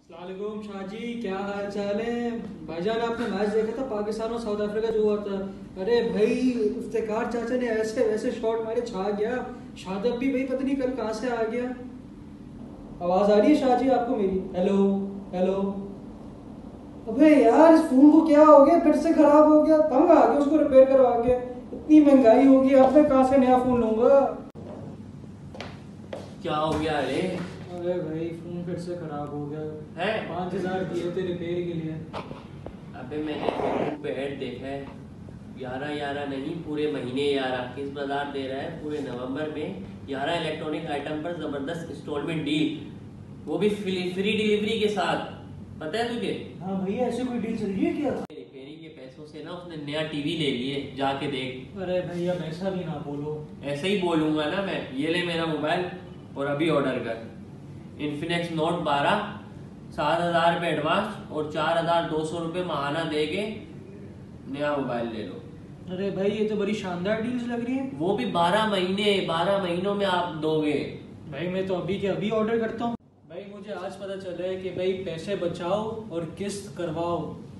अस्सलामुअलैकुम शाहजी, क्या हाल चाल है भाईजान? आपने मैच देखा था पाकिस्तान और साउथ अफ्रीका जो हुआ था? अरे भाई, इफ्तिकार चाचा ने ऐसे वैसे शॉट मारे, छा गया। शादाब भी भाई पता नहीं कल कहाँ से आ गया। आवाज आ रही है शाहजी आपको मेरी? Hello hello. अबे यार, इस फोन को क्या हो गया? फिर से खराब हो गया, तंग आ गया उसको रिपेयर करवा के। इतनी महंगाई होगी, अब मैं कहाँ से नया फोन लूंगा? क्या हो गया? अरे भाई, फोन फिर से खराब हो गया है 5,000 दिए थे रिपेयर के लिए। अबे मैंने फेसबुक पे ऐड देखा है, 11 नहीं पूरे महीने 21,000 दे रहा है। पूरे नवंबर में 11 इलेक्ट्रॉनिक आइटम पर जबरदस्त इंस्टॉलमेंट डील, वो भी फ्री डिलीवरी के साथ। पता है तुझे? हाँ भैया, ऐसे कोई डील चल रही है क्या? रिपेयरिंग के पैसों से ना उसने नया टीवी ले लिए, जाके देख। अरे भैया, ऐसा भी ना बोलो। ऐसे ही बोलूंगा ना मैं। ये ले मेरा मोबाइल और अभी ऑर्डर कर। इन्फिनिक्स नोट 12, 7,000 रुपये एडवांस और 4,200 रुपये महाना दे के नया मोबाइल ले लो। अरे भाई, ये तो बड़ी शानदार डील्स लग रही है। वो भी 12 महीने, 12 महीनों में आप दोगे। भाई मैं तो अभी के अभी ऑर्डर करता हूँ। भाई मुझे आज पता चला है कि भाई पैसे बचाओ और किस्त करवाओ।